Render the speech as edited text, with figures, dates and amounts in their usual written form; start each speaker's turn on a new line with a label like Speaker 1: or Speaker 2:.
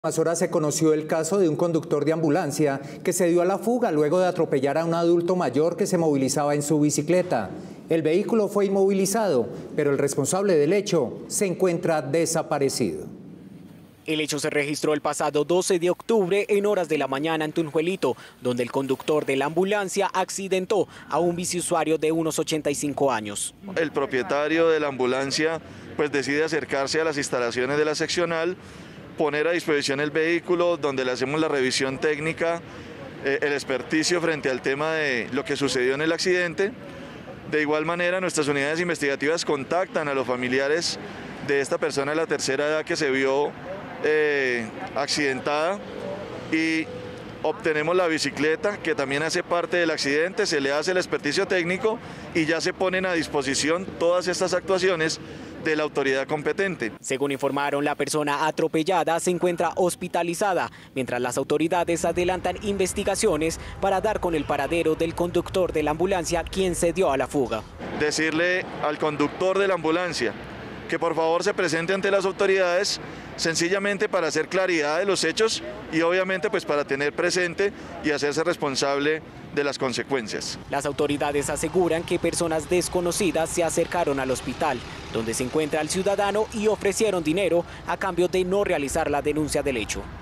Speaker 1: Más horas se conoció el caso de un conductor de ambulancia que se dio a la fuga luego de atropellar a un adulto mayor que se movilizaba en su bicicleta. El vehículo fue inmovilizado, pero el responsable del hecho se encuentra desaparecido.
Speaker 2: El hecho se registró el pasado 12 de octubre en horas de la mañana en Tunjuelito, donde el conductor de la ambulancia accidentó a un biciusuario de unos 85 años.
Speaker 3: El propietario de la ambulancia pues decide acercarse a las instalaciones de la seccional, poner a disposición el vehículo, donde le hacemos la revisión técnica, el experticio frente al tema de lo que sucedió en el accidente. De igual manera, nuestras unidades investigativas contactan a los familiares de esta persona de la tercera edad que se vio accidentada y obtenemos la bicicleta que también hace parte del accidente, se le hace el experticio técnico y ya se ponen a disposición todas estas actuaciones de la autoridad competente.
Speaker 2: Según informaron, la persona atropellada se encuentra hospitalizada, mientras las autoridades adelantan investigaciones para dar con el paradero del conductor de la ambulancia, quien se dio a la fuga.
Speaker 3: Decirle al conductor de la ambulancia que por favor se presente ante las autoridades, sencillamente para hacer claridad de los hechos y obviamente pues para tener presente y hacerse responsable de las consecuencias.
Speaker 2: Las autoridades aseguran que personas desconocidas se acercaron al hospital, donde se encuentra el ciudadano, y ofrecieron dinero a cambio de no realizar la denuncia del hecho.